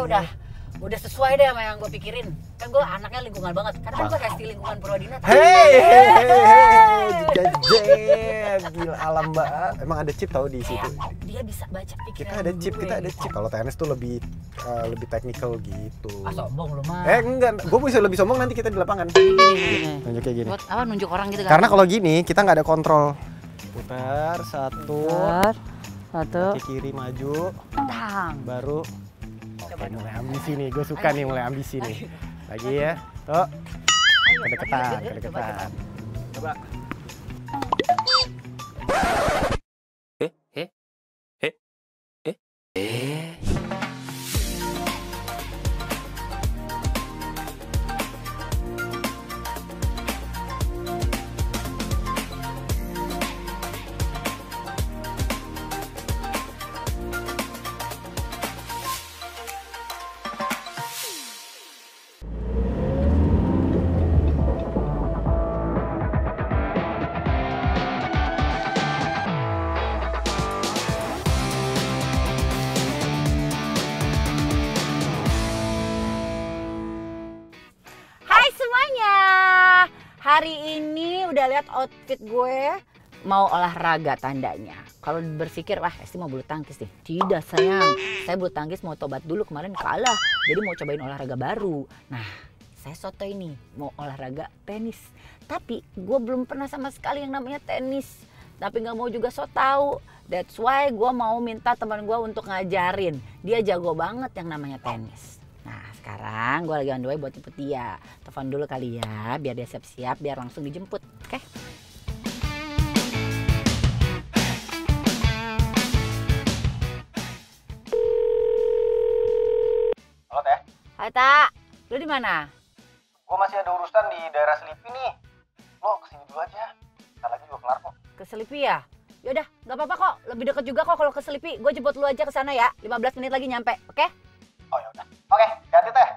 udah sesuai deh sama yang gue pikirin. Kan gue anaknya lingkungan banget. Karena kan gue hesti lingkungan Purwodina. Gila alam banget. Emang ada chip tau di situ. Dia bisa baca pikiran. Kita ada chip. Kalau tenis tuh lebih technical gitu. Sombong lu mah. Enggak, gue bisa lebih sombong nanti kita di lapangan. Nunjuk kayak gini. Buat apa nunjuk orang gitu kan? Karena kalau gini kita nggak ada kontrol. Putar satu. Kaki kiri maju. Tang. Baru. Oke, mulai ambisi nih. Gue suka nih mulai ambisi nih. Lagi ya. Tuh. Kedekatan. Coba. Hari ini udah lihat outfit gue, mau olahraga tandanya. Kalau berpikir, wah Esti mau bulu tangkis nih. Tidak sayang, saya bulu tangkis mau tobat dulu, kemarin kalah. Jadi mau cobain olahraga baru. Nah, saya soto ini mau olahraga tenis. Tapi gue belum pernah sama sekali yang namanya tenis. Tapi nggak mau juga so tau. That's why gue mau minta teman gue untuk ngajarin. Dia jago banget yang namanya tenis. Nah sekarang gue lagi on the way buat jemput dia. Telepon dulu kali ya biar dia siap-siap biar langsung dijemput. Oke? Halo Teh. Hai Tak, lu di mana? Gue masih ada urusan di daerah Selipi nih. Lo kesini dulu aja. Ntar lagi juga kelar kok. Ke Selipi ya? Yaudah, nggak apa-apa kok. Lebih deket juga kok kalau ke Selipi. Gue jemput lu aja ke sana ya. 15 menit lagi nyampe, oke? Oh ya udah. Oke, hati Teh.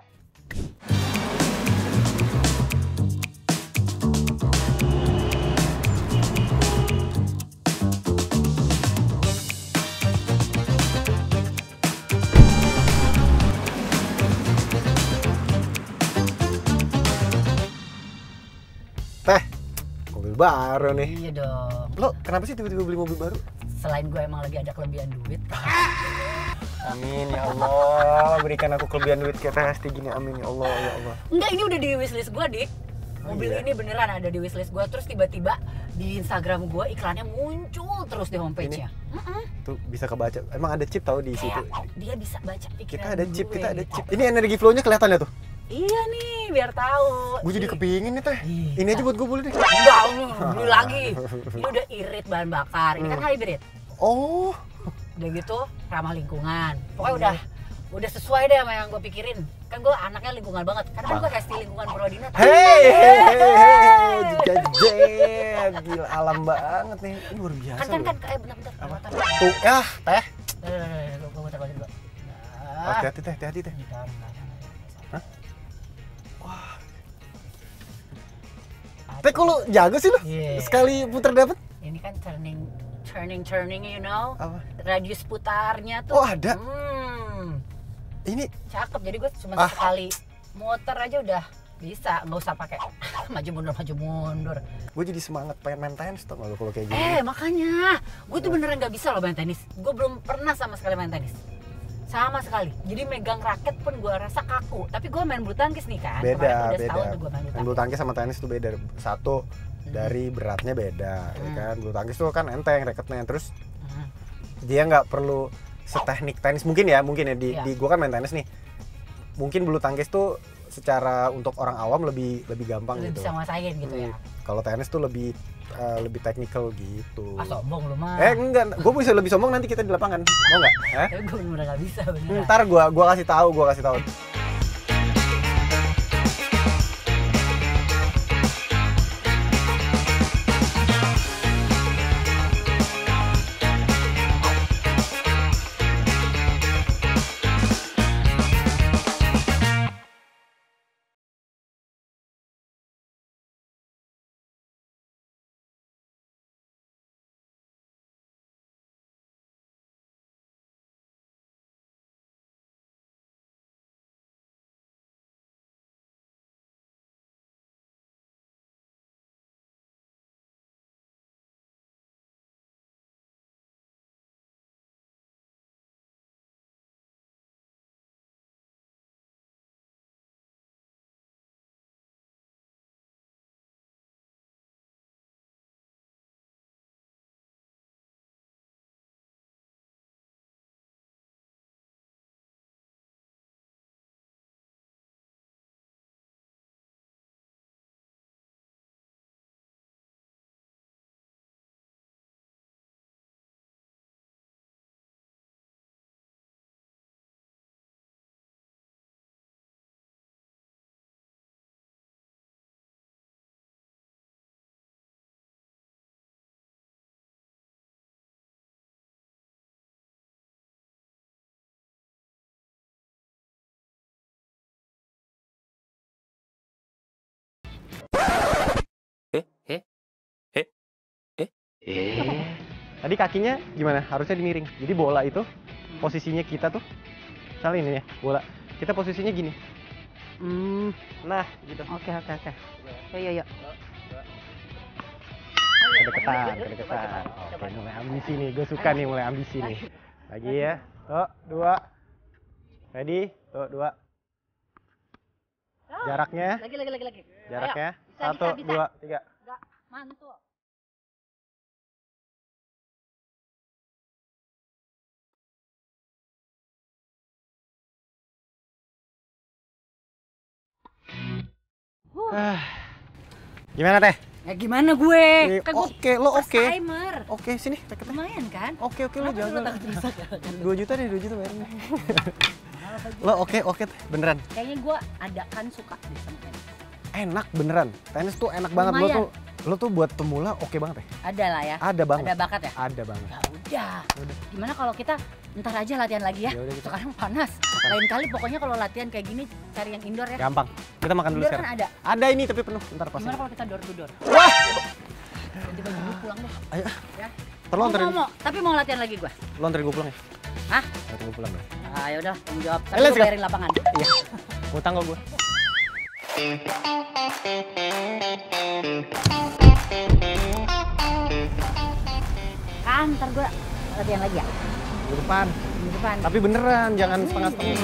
Teh, mobil baru nih. Iya dong. Lo kenapa sih tiba-tiba beli mobil baru? Selain gue emang lagi ada kelebihan duit. Amin ya Allah, berikan aku kelebihan duit kayak Teh gini, amin ya Allah, ya Allah. Enggak, ini udah di wishlist gue, Dik. Mobil ini beneran ada di wishlist gue. Terus tiba-tiba di Instagram gue iklannya muncul terus di homepage-nya. Tuh bisa kebaca, emang ada chip tau di situ. Dia bisa baca pikiran Kita ada chip, gue. kita ada chip. Ini energi flow-nya kelihatan ya tuh? Iya nih, biar tahu. Gue jadi kepingin nih Teh. Ini aja buat gue boleh deh. Enggak, beli lagi. Ini udah irit bahan bakar. Ini kan hybrid. Oh. Udah gitu ramah lingkungan. Pokoknya udah sesuai deh sama yang gue pikirin. Kan gue anaknya lingkungan banget. Karena kan gue hesti lingkungan Purwodina. Gila alam banget nih. Ini luar biasa. Kan bentar. Tuh, Teh. Gue muter balik dulu. Hati-hati Teh. Hah? Wah. Teh kok lu jago sih lu? Sekali putar dapet? Ini kan turning, you know. Apa? Radius putarnya tuh. Oh, ada. Ini cakep. Jadi gue cuma sekali muter aja udah bisa, nggak usah pakai maju mundur. Gue jadi semangat pengen main tenis tuh kalau kayak gini. Makanya gue tuh beneran nggak bisa loh main tenis. Gue belum pernah sama sekali main tenis. Sama sekali. Jadi megang raket pun gue rasa kaku. Tapi gue main bulu tangkis nih kan. Beda. Setahun tuh gue main bulu tangkis sama tenis tuh beda. Satu dari beratnya beda, ya kan. Bulu tangkis tuh kan enteng raketnya, terus dia nggak perlu seteknik tenis mungkin ya di gue kan main tenis nih. Mungkin bulu tangkis tuh secara untuk orang awam lebih gampang lebih gitu. Bisa nguasain gitu ya. Kalau tenis tuh lebih technical gitu. Sombong lu mah. Enggak, gue bisa lebih sombong nanti kita di lapangan. Mau nggak? Gue bener nggak bisa beneran. Ntar gue kasih tahu. Tadi kakinya gimana? Harusnya dimiring. Jadi bola itu posisinya kita tuh, misalnya ini ya, bola. Kita posisinya gini. Nah, gitu. Oke. Yuk. Kedekatan. Oke, mulai ambisi nih. Gue suka nih mulai ambisi nih. Lagi ya. Tuh, 2. Ready? Tuh, 2. Jaraknya. Lagi. Jaraknya. Ayo, 1, 2, 3. Enggak, mantul. Gimana teh? Ya gimana gue? Kan gue Oke, lo first oke. timer. Oke, sini. Deket. Lumayan kan? Oke, lo Kenapa jangan. lu takut rusak ya? 2 juta deh, 2 juta bayarin. Lo oke teh, beneran. Kayaknya gue ada kan suka di sama tenis. Enak beneran. Tenis tuh enak banget. Lumayan. Lo tuh buat pemula oke banget teh. Ada lah ya. Ada banget. Ada bakat ya? Ada banget. Ya udah. Gimana kalau kita ntar aja latihan lagi ya? Yaudah, gitu. Sekarang panas. Lain kali pokoknya kalau latihan kayak gini cari yang indoor ya. Gampang. Kita makan dulu Indoor sekarang. kan ada. Ada ini tapi penuh. Ntar pas. Gimana kalau kita door to door? Wah. Ganti baju dulu pulang deh. Ayo. Ya. Perlu anterin. Mau. Tapi mau latihan lagi gua. Lo anterin gue pulang ya? Hah? Anterin gue pulang ya? Ah yaudah, tanggung jawab. Tapi let's gua go. bayarin lapangan. Iya. Ngutang kok gue. Kan ntar gua latihan lagi ya. Di depan. Di depan. Tapi beneran, jangan setengah-setengah.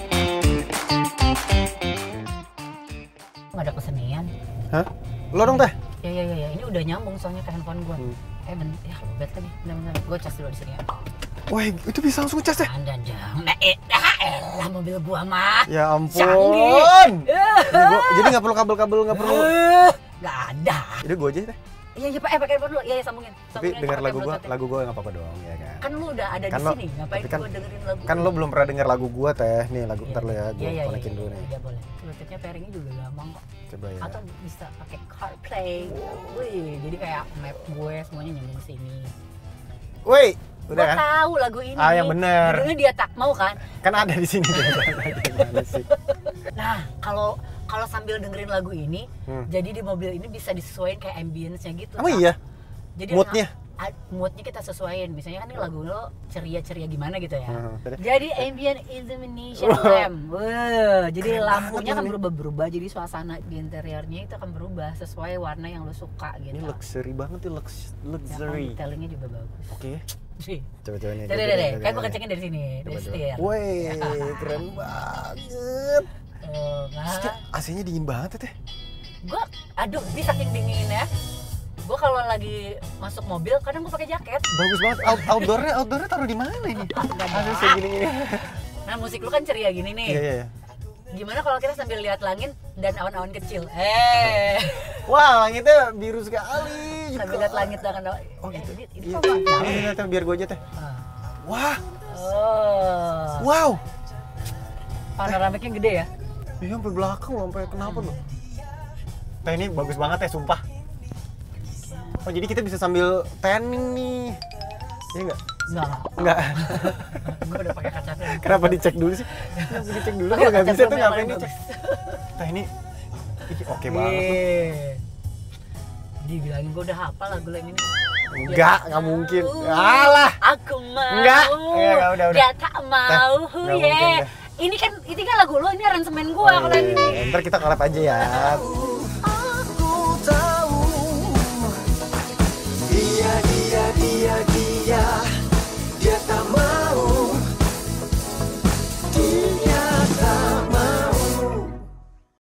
Nggak ada kesenian. Hah? Lo dong teh? Ya. Ini udah nyambung soalnya ke handphone gua. Bentar. Ya lobet lagi. Bentar. Gua cas dulu di sini ya. Wah, itu bisa langsung cas teh? Anda jangan. Elah mobil gua mah. Ya ampun. Canggih. Jadi nggak perlu kabel-kabel, nggak perlu. Nggak ada. Jadi gue aja teh. Iya Pak, pakai handphone dulu. Iya sambungin. Tapi Sambungin denger pakai lagu Bluetooth ya. lagu gue nggak apa-apa dong, ya kan? Kan lu udah ada Kan di lo- sini, ngapain tapi kan- gua dengerin lagu? Kan lo belum pernah denger lagu gue teh. Nih lagu ntar lo ya, gue Iya, konekin dulu nih. Iya boleh. Bluetoothnya pairingnya juga gampang kok. Coba ya. Atau bisa pakai CarPlay. Wih, jadi kayak map gue semuanya nyambung sini. Woi, udah Gua kan? tahu lagu ini. Ah, yang bener. Judulnya Dia Tak Mau kan? Kan ada di sini. Gimana sih? Nah, kalau sambil dengerin lagu ini, jadi di mobil ini bisa disesuaikan kayak ambience-nya gitu. Emang Kak. iya? Jadi Moodnya? moodnya kita sesuaiin. Misalnya kan ini lagu lo ceria-ceria gimana gitu ya. Terus? Jadi ambient illumination lamp. Wah, jadi lampunya akan berubah-berubah. Jadi suasana di interiornya itu akan berubah sesuai warna yang lo suka gitu. Ini luxury banget nih, luxury. Detailingnya juga bagus. Oke. Sih. Coba nih. Jadi deh, kayak gue kencengin dari sini, dari setir. Woi, keren banget. Nah, AC-nya dingin banget ya, teh. gue, aduh, ini saking dinginnya. Gue kalau lagi masuk mobil, kadang gue pakai jaket. Bagus banget. Outdoornya taruh di mana ini? AC segini-gini. Nah, musik lu kan ceria gini nih. Iya. Gimana kalau kita sambil lihat langit dan awan-awan kecil? Wah, langitnya biru sekali. Sambil lihat langit dengan awan. Oh gitu. Ini Iya, apa? iya, teh, biar gue aja teh. Wah, Oh, wow. panoramiknya gede ya? Iya, sampai belakang loh, sampai kenapa loh. Teh, ini bagus banget ya, sumpah. Oh, jadi kita bisa sambil tanning nih. Iya enggak? Enggak. Gue udah pakai kaca film. Kenapa dicek dulu sih? Kenapa dicek dulu? Pakai Kalau nggak kaca bisa film tuh yang ngapain paling dicek? bagus. Teh, ini oke banget tuh. Dibilangin gue udah hafal lagu yang ini. Enggak mungkin. Alah. Aku mau. Enggak, udah. Dia tak mau, Nggak ya. mungkin, Ini kan lagu lo, ini aransemen gua kalau yang ini. Ntar kita collab aja ya.